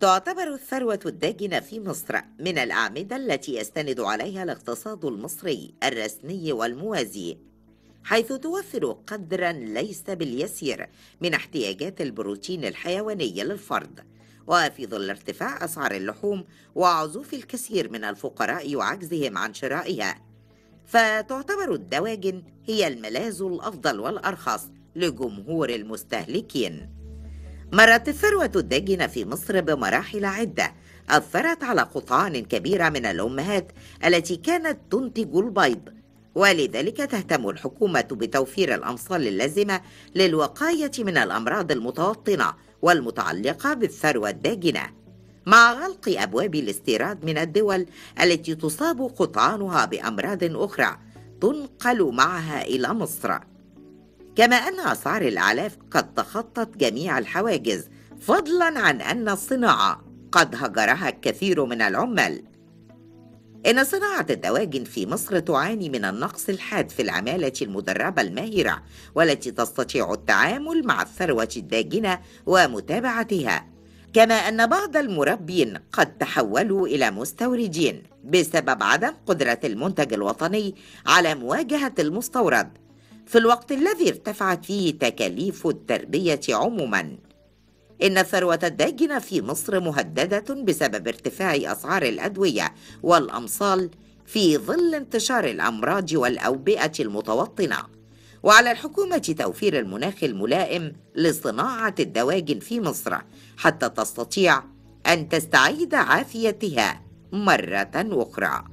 تعتبر الثروة الداجنة في مصر من الأعمدة التي يستند عليها الاقتصاد المصري الرسمي والموازي، حيث توفر قدرا ليس باليسير من احتياجات البروتين الحيواني للفرد. وفي ظل ارتفاع أسعار اللحوم وعزوف الكثير من الفقراء وعجزهم عن شرائها، فتعتبر الدواجن هي الملاذ الأفضل والأرخص لجمهور المستهلكين. مرت الثروة الداجنة في مصر بمراحل عدة أثرت على قطعان كبيرة من الأمهات التي كانت تنتج البيض، ولذلك تهتم الحكومة بتوفير الأمصال اللازمة للوقاية من الأمراض المتوطنة والمتعلقة بالثروة الداجنة، مع غلق أبواب الاستيراد من الدول التي تصاب قطعانها بأمراض أخرى تنقل معها إلى مصر. كما أن أسعار الأعلاف قد تخطت جميع الحواجز، فضلا عن أن الصناعة قد هجرها الكثير من العمال. إن صناعة الدواجن في مصر تعاني من النقص الحاد في العمالة المدربة الماهرة والتي تستطيع التعامل مع الثروة الداجنة ومتابعتها، كما أن بعض المربين قد تحولوا إلى مستوردين بسبب عدم قدرة المنتج الوطني على مواجهة المستورد، في الوقت الذي ارتفعت فيه تكاليف التربية عموما. إن الثروة الداجنة في مصر مهددة بسبب ارتفاع أسعار الأدوية والأمصال في ظل انتشار الأمراض والأوبئة المتوطنة، وعلى الحكومة توفير المناخ الملائم لصناعة الدواجن في مصر حتى تستطيع أن تستعيد عافيتها مرة أخرى.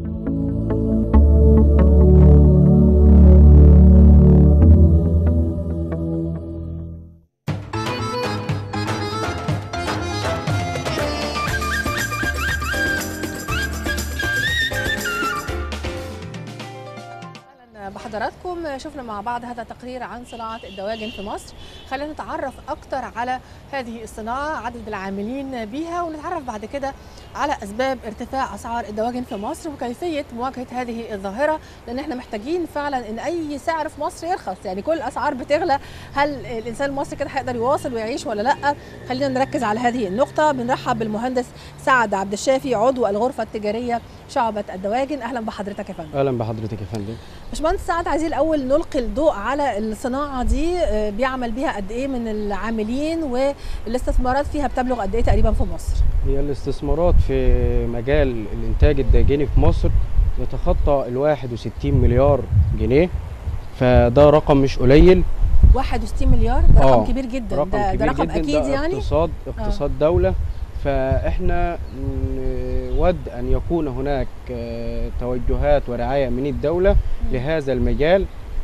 بحضراتكم شفنا مع بعض هذا التقرير عن صناعة الدواجن في مصر. خلينا نتعرف أكتر على هذه الصناعة، عدد العاملين بها، ونتعرف بعد كده على أسباب ارتفاع أسعار الدواجن في مصر وكيفية مواجهة هذه الظاهرة، لأن احنا محتاجين فعلا إن أي سعر في مصر يرخص، يعني كل الأسعار بتغلى. هل الإنسان المصري كده هيقدر يواصل ويعيش ولا لأ؟ خلينا نركز على هذه النقطة. بنرحب بالمهندس سعد عبد الشافي، عضو الغرفة التجارية شعبة الدواجن. أهلا بحضرتك يا فندم. أهلا بحضرتك يا فندم. باشمهندس سعد، عايزين الأول نلقي الضوء على الصناعة دي، بيعمل بيها قد إيه من العاملين والاستثمارات فيها بتبلغ قد إيه تقريبا في مصر؟ هي الاستثمارات في مجال الإنتاج الداجني في مصر يتخطى 61 مليار جنيه، فده رقم مش قليل. 61 مليار ده رقم كبير جدا. ده رقم جداً، أكيد ده يعني اقتصاد دولة. فإحنا نود أن يكون هناك توجهات ورعاية من الدولة لهذا المجال،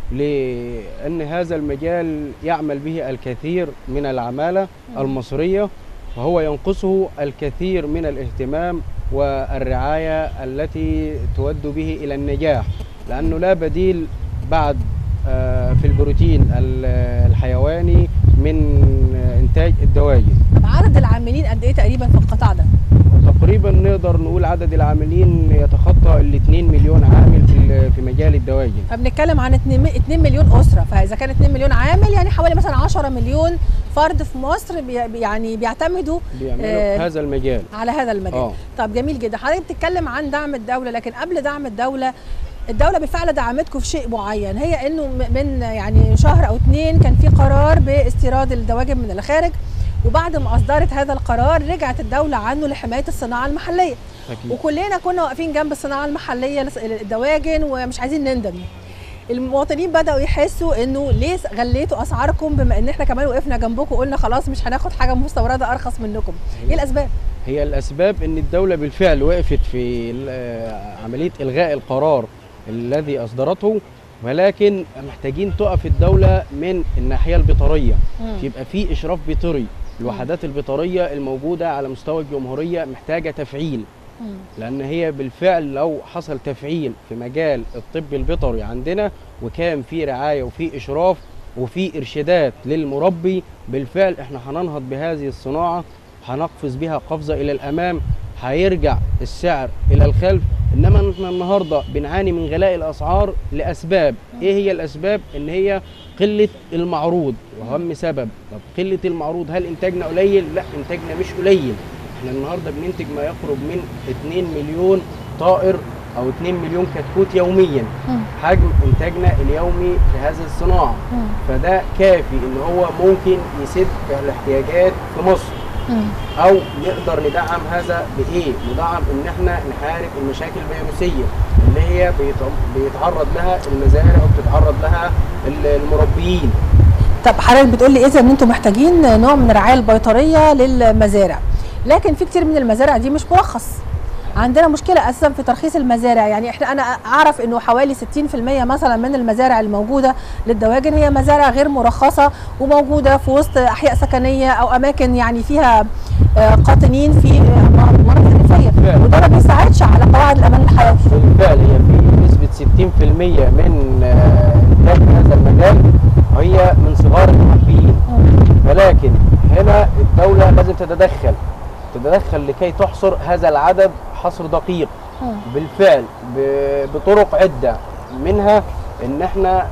لأن هذا المجال يعمل به الكثير من العمالة المصرية، وهو ينقصه الكثير من الاهتمام والرعاية التي تود به إلى النجاح، لأنه لا بديل بعد في البروتين الحيواني من إنتاج الدواجن. طب عدد العاملين قد إيه تقريبا في القطاع ده؟ تقريبا نقدر نقول عدد العاملين يتخطى ال 2 مليون عامل في مجال الدواجن. فبنتكلم عن 2 مليون أسرة، فإذا كان 2 مليون عامل يعني حوالي مثلا 10 مليون فرد في مصر يعني بيعتمدوا هذا المجال، على هذا المجال. طب جميل جدا. حضرتك بتتكلم عن دعم الدولة، لكن قبل دعم الدولة بالفعل دعمتكم في شيء معين، هي انه من يعني شهر او 2 كان في قرار باستيراد الدواجن من الخارج، وبعد ما اصدرت هذا القرار رجعت الدولة عنه لحماية الصناعة المحلية. أكيد. وكلنا كنا واقفين جنب الصناعة المحلية الدواجن ومش عايزين نندم. المواطنين بدأوا يحسوا انه ليه غليتوا اسعاركم، بما ان احنا كمان وقفنا جنبكم وقلنا خلاص مش هناخد حاجة مستوردة ارخص منكم. ايه الاسباب؟ هي الاسباب ان الدولة بالفعل وقفت في عملية الغاء القرار الذي أصدرته، ولكن محتاجين تقف الدولة من الناحية البيطرية، يبقى في إشراف بيطري. الوحدات البيطرية الموجودة على مستوى الجمهورية محتاجة تفعيل، لأن هي بالفعل لو حصل تفعيل في مجال الطب البيطري عندنا، وكان في رعاية وفي إشراف وفي إرشادات للمربي، بالفعل إحنا هننهض بهذه الصناعة، هنقفز بها قفزة إلى الأمام، هيرجع السعر إلى الخلف. إنما إحنا النهاردة بنعاني من غلاء الأسعار لأسباب. إيه هي الأسباب؟ إن هي قلة المعروض، وأهم سبب. طب قلة المعروض، هل إنتاجنا قليل؟ لا، إنتاجنا مش قليل. احنا النهارده بننتج ما يقرب من 2 مليون طائر او 2 مليون كتكوت يوميا. حجم انتاجنا اليومي في هذه الصناعه، فده كافي ان هو ممكن يسد الاحتياجات في مصر. او نقدر ندعم هذا بايه؟ ندعم ان احنا نحارب المشاكل الفيروسيه اللي هي بيتعرض لها المزارع وبتتعرض لها المربيين. طب حضرتك بتقول لي اذا ان انتم محتاجين نوع من الرعايه البيطريه للمزارع، لكن في كتير من المزارع دي مش مرخص. عندنا مشكله اساسا في ترخيص المزارع، يعني انا اعرف انه حوالي 60% مثلا من المزارع الموجوده للدواجن هي مزارع غير مرخصه وموجوده في وسط احياء سكنيه او اماكن يعني فيها قاطنين في مناطق ريفيه، وده ما بيساعدش على قواعد الامان الحيوي. بالفعل هي في نسبه 60% من انتاج هذا المجال هي من صغار المربيين، ولكن هنا الدوله لازم تتدخل لكي تحصر هذا العدد حصر دقيق. بالفعل بطرق عده، منها ان احنا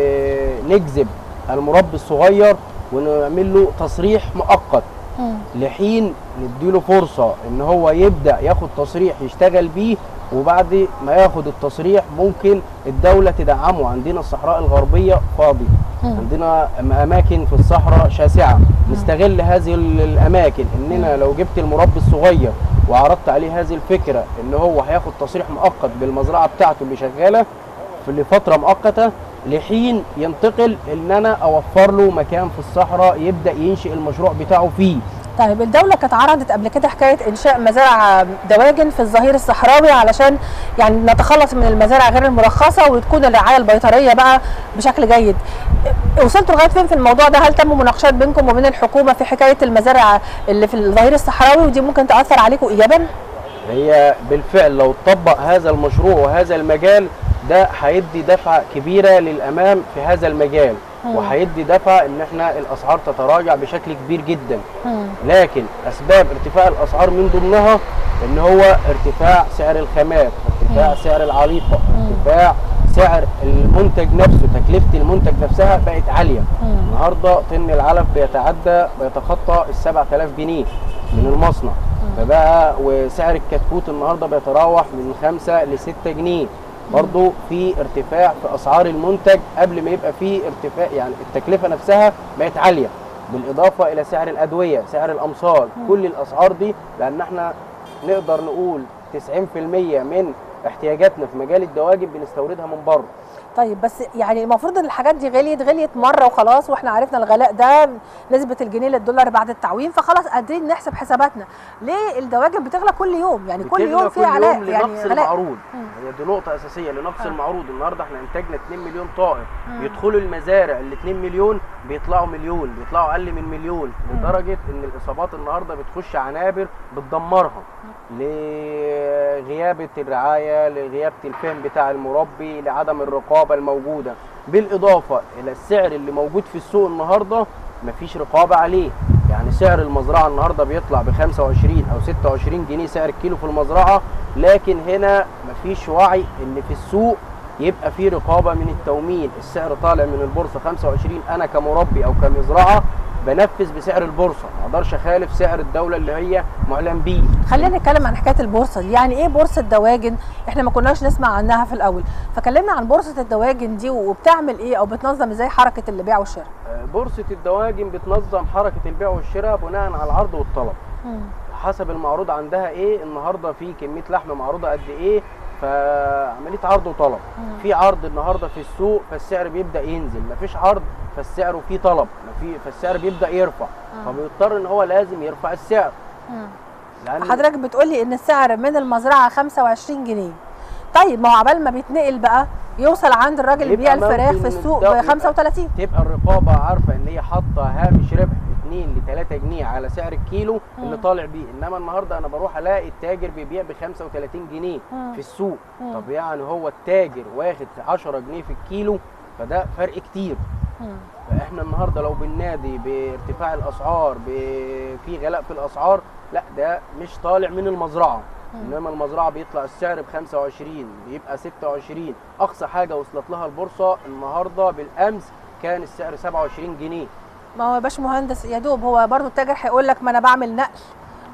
نجذب المربي الصغير ونعمل له تصريح مؤقت لحين نديله فرصه ان هو يبدا ياخد تصريح يشتغل بيه، وبعد ما ياخد التصريح ممكن الدوله تدعمه. عندنا الصحراء الغربيه فاضي، عندنا اماكن في الصحراء شاسعه، نستغل هذه الاماكن اننا لو جبت المربي الصغير وعرضت عليه هذه الفكره ان هو هياخد تصريح مؤقت بالمزرعه بتاعته اللي شغاله لفتره مؤقته لحين ينتقل، ان انا اوفر له مكان في الصحراء يبدا ينشئ المشروع بتاعه فيه. طيب الدولة كانت عرضت قبل كده حكاية إنشاء مزارع دواجن في الظهير الصحراوي علشان يعني نتخلص من المزارع غير المرخصة وتكون الرعاية البيطرية بقى بشكل جيد. وصلتوا لغاية فين في الموضوع ده؟ هل تم مناقشات بينكم وبين الحكومة في حكاية المزارع اللي في الظهير الصحراوي ودي ممكن تأثر عليكم إيجابا؟ هي بالفعل لو طبق هذا المشروع وهذا المجال ده هيدي دفعة كبيرة للأمام في هذا المجال، وهيدي دفع ان احنا الاسعار تتراجع بشكل كبير جدا. لكن اسباب ارتفاع الاسعار من ضمنها ان هو ارتفاع سعر الخامات، ارتفاع سعر العليقه، ارتفاع سعر المنتج نفسه، تكلفه المنتج نفسها بقت عاليه. النهارده طن العلف بيتخطى ال 7000 جنيه من المصنع، فبقى وسعر الكتكوت النهارده بيتراوح من 5 ل 6 جنيه. برضو في ارتفاع في اسعار المنتج قبل ما يبقى في ارتفاع، يعني التكلفه نفسها بقت عاليه، بالاضافه الى سعر الادويه، سعر الامصار، كل الاسعار دي، لان احنا نقدر نقول 90% من احتياجاتنا في مجال الدواجن بنستوردها من بره. طيب بس يعني المفروض ان الحاجات دي غليت مره وخلاص، واحنا عرفنا الغلاء ده نسبه الجنيه للدولار بعد التعويم، فخلاص قادرين نحسب حساباتنا. ليه الدواجن بتغلى كل يوم؟ يعني كل يوم في علاء يعني لنقص المعروض. هي دي نقطه اساسيه لنقص المعروض. النهارده احنا انتاجنا 2 مليون طائر، بيدخلوا المزارع ال 2 مليون بيطلعوا مليون، بيطلعوا اقل من مليون، لدرجه ان الاصابات النهارده بتخش عنابر بتدمرها لغيابه الرعايه، لغيابه الفهم بتاع المربي، لعدم الرقابه الموجوده، بالاضافه الى السعر اللي موجود في السوق النهارده مفيش رقابه عليه. يعني سعر المزرعه النهارده بيطلع ب 25 او 26 جنيه سعر الكيلو في المزرعه، لكن هنا مفيش وعي ان في السوق يبقى في رقابه من التومين. السعر طالع من البورصه 25، انا كمربي او كمزرعه بنفذ بسعر البورصه، ما اقدرش اخالف سعر الدوله اللي هي معلن بيه. خلينا نتكلم عن حكايه البورصه دي، يعني ايه بورصه دواجن؟ احنا ما كناش نسمع عنها في الاول، فكلمنا عن بورصه الدواجن دي وبتعمل ايه او بتنظم ازاي حركه البيع والشراء؟ بورصه الدواجن بتنظم حركه البيع والشراء بناء على العرض والطلب. حسب المعروض عندها ايه، النهارده في كميه لحم معروضه قد ايه، فعمليه عرض وطلب. في عرض النهارده في السوق فالسعر بيبدا ينزل، مفيش عرض فالسعر وفي طلب، فالسعر بيبدا يرفع، فبيضطر ان هو لازم يرفع السعر. حضرتك بتقولي ان السعر من المزرعه 25 جنيه. طيب ما هو عبال ما بيتنقل بقى يوصل عند الراجل اللي بيبيع الفراخ في السوق ب 35. تبقى الرقابه عارفه ان هي حاطه هامش ربح 2 ل 3 جنيه على سعر الكيلو اللي طالع بيه، انما النهارده انا بروح الاقي التاجر بيبيع ب 35 جنيه في السوق. طب يعني هو التاجر واخد 10 جنيه في الكيلو، فده فرق كتير. فاحنا النهارده لو بننادي بارتفاع الاسعار في غلاء في الاسعار، لا ده مش طالع من المزرعه، انما المزرعه بيطلع السعر ب 25 بيبقى 26. اقصى حاجه وصلت لها البورصه النهارده بالامس كان السعر 27 جنيه. ما هو يا باشمهندس يا دوب هو برضو التاجر هيقول لك ما انا بعمل نقل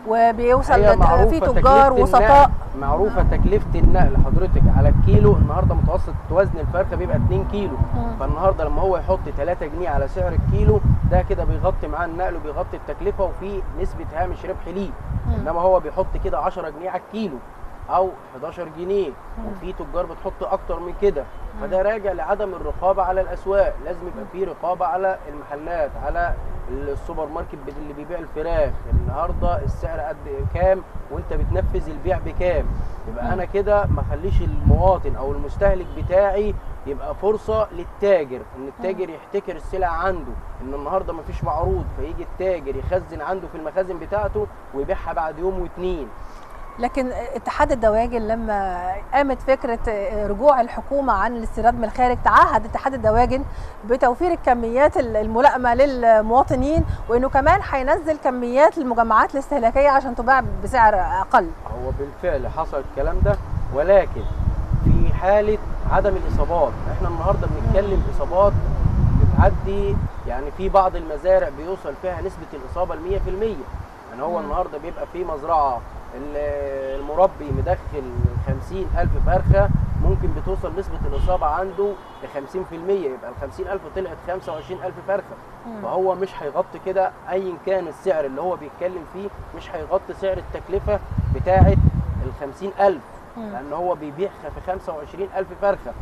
وبيوصل في تكلفة تجار وسطاء. معروفه تكلفه النقل حضرتك على الكيلو. النهارده متوسط وزن الفرخه بيبقى 2 كيلو، فالنهارده لما هو يحط 3 جنيه على سعر الكيلو ده كده بيغطي معاه النقل وبيغطي التكلفه وفي نسبه هامش ربح ليه. انما هو بيحط كده 10 جنيه على الكيلو او 11 جنيه، وفي تجار بتحط اكتر من كده، فده راجع لعدم الرقابه على الاسواق. لازم يبقى في رقابه على المحلات، على السوبر ماركت اللي بيبيع الفراخ. النهارده السعر قد كام وانت بتنفذ البيع بكام، يبقى انا كده ما اخليش المواطن او المستهلك بتاعي يبقى فرصه للتاجر ان التاجر يحتكر السلع عنده، ان النهارده ما فيش معروض فيجي التاجر يخزن عنده في المخازن بتاعته ويبيعها بعد يوم واتنين. لكن اتحاد الدواجن لما قامت فكره رجوع الحكومه عن الاستيراد من الخارج، تعهد اتحاد الدواجن بتوفير الكميات الملائمه للمواطنين، وانه كمان هينزل كميات المجمعات الاستهلاكيه عشان تباع بسعر اقل. هو بالفعل حصل الكلام ده، ولكن في حاله عدم الاصابات. احنا النهارده بنتكلم اصابات بتعدي، يعني في بعض المزارع بيوصل فيها نسبه الاصابه ل 100%. يعني هو النهارده بيبقى في مزرعه المربي مدخل 50,000 فرخه، ممكن بتوصل نسبه الاصابه عنده ل 50%، يبقى ال 50,000 طلعت 25,000 فرخه. فهو مش هيغطي كده ايا كان السعر اللي هو بيتكلم فيه، مش هيغطي سعر التكلفه بتاعه ال 50,000، لان هو بيبيع في 25,000 فرخه.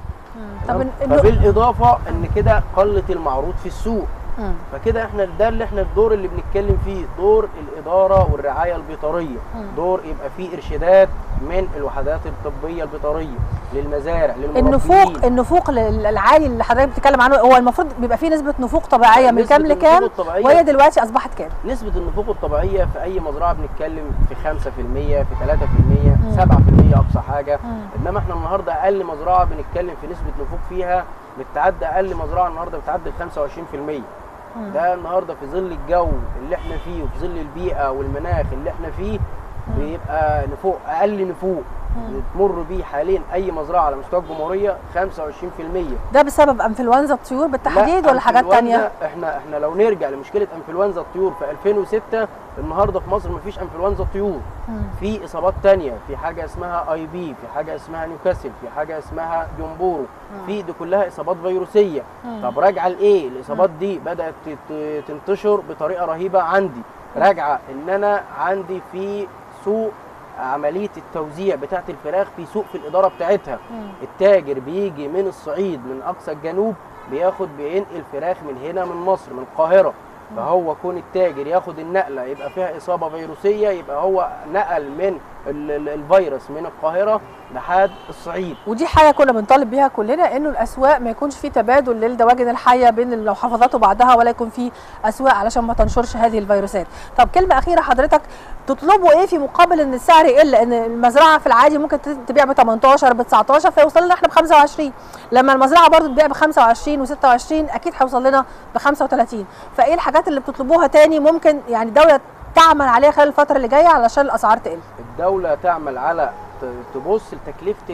فبالاضافه ان كده قلت المعروض في السوق. فكده احنا ده اللي احنا الدور اللي بنتكلم فيه، دور الاداره والرعايه البيطريه، دور يبقى فيه ارشادات من الوحدات الطبيه البيطريه للمزارع للمربيين. النفوق العالي اللي حضرتك بتتكلم عنه، هو المفروض بيبقى فيه نسبه نفوق طبيعيه من كام لكام، وهي دلوقتي اصبحت كام؟ نسبه النفوق الطبيعيه في اي مزرعه بنتكلم في 5%، في 3%، 7% اقصى حاجه. انما احنا النهارده اقل مزرعه بنتكلم في نسبه نفوق فيها بتعدي، اقل مزرعه النهارده بتعدي 25%. ده النهارده في ظل الجو اللي احنا فيه وفي ظل البيئه والمناخ اللي احنا فيه بيبقى نفوق، اقل نفوق بتمر بيه حاليا اي مزرعه على مستوى الجمهوريه 25%. ده بسبب انفلونزا الطيور بالتحديد ولا حاجات ثانيه؟ احنا لو نرجع لمشكله انفلونزا الطيور في 2006، النهارده في مصر مفيش انفلونزا طيور. في اصابات ثانيه، في حاجه اسمها اي بي، في حاجه اسمها نيوكاسل، في حاجه اسمها جمبورو، دي كلها اصابات فيروسيه. طب راجعه لايه؟ الاصابات دي بدات تنتشر بطريقه رهيبه عندي، راجعه ان انا عندي في سوء عمليه التوزيع بتاعه الفراخ، في سوء في الاداره بتاعتها. التاجر بيجي من الصعيد من اقصى الجنوب بينقل فراخ من هنا من مصر من القاهره، فهو كون التاجر ياخد النقله يبقى فيها اصابه فيروسيه، يبقى هو نقل من الفيروس من القاهره لحد الصعيد. ودي حاجه كنا بنطالب بيها كلنا، انه الاسواق ما يكونش في تبادل للدواجن الحيه بين المحافظات وبعضها، ولا يكون في اسواق علشان ما تنشرش هذه الفيروسات. طب كلمه اخيره حضرتك، تطلبوا ايه في مقابل ان السعر يقل؟ ان المزرعه في العادي ممكن تبيع ب 18 ب 19 فيوصل لنا احنا ب 25، لما المزرعه برضو تبيع ب 25 و26 اكيد هيوصل لنا ب 35. فايه الحاجات اللي بتطلبوها تاني ممكن يعني الدوله تعمل عليها خلال الفتره اللي جايه علشان الاسعار تقل؟ الدوله تعمل على تبص لتكلفه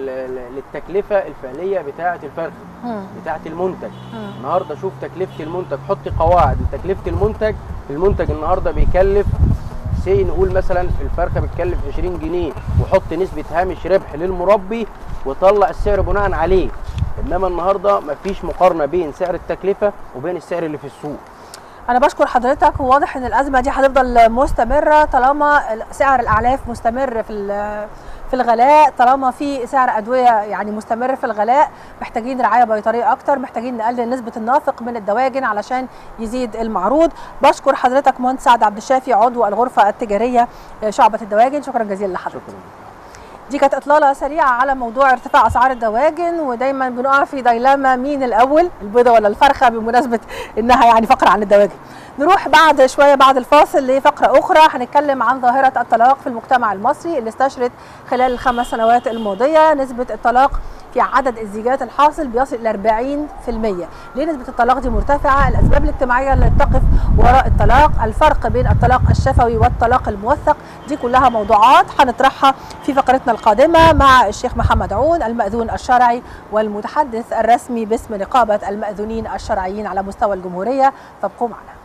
للتكلفه الفعليه بتاعه الفرخ بتاعه المنتج. النهارده شوف تكلفه المنتج، حط قواعد لتكلفه المنتج النهارده بيكلف نقول مثلا الفرخه بتكلف 20 جنيه، وحط نسبه هامش ربح للمربي وطلع السعر بناء عليه. انما النهارده مفيش مقارنه بين سعر التكلفه وبين السعر اللي في السوق. أنا بشكر حضرتك، وواضح إن الأزمة دي هتفضل مستمرة طالما سعر الأعلاف مستمر في الغلاء، طالما في سعر أدوية يعني مستمر في الغلاء. محتاجين رعاية بيطرية أكتر، محتاجين نقلل نسبة النافق من الدواجن علشان يزيد المعروض. بشكر حضرتك مهندس سعد عبد الشافي عضو الغرفة التجارية شعبة الدواجن، شكرا جزيلا لحضرتك. شكرا. دي كانت إطلالة سريعة على موضوع ارتفاع أسعار الدواجن، ودايما بنقع في ديلاما مين الأول، البيضة ولا الفرخة، بمناسبة إنها يعني فقرة عن الدواجن. نروح بعد شوية بعد الفاصل لفقرة أخرى هنتكلم عن ظاهرة الطلاق في المجتمع المصري اللي استشرت خلال ال5 سنوات الماضية. نسبة الطلاق في عدد الزيجات الحاصل بيصل إلى 40%. ليه نسبة الطلاق دي مرتفعة؟ الأسباب الاجتماعية اللي تقف وراء الطلاق، الفرق بين الطلاق الشفوي والطلاق الموثق، دي كلها موضوعات هنطرحها في فقرتنا القادمة مع الشيخ محمد عون المأذون الشرعي والمتحدث الرسمي باسم نقابة المأذونين الشرعيين على مستوى الجمهورية. فابقوا معنا.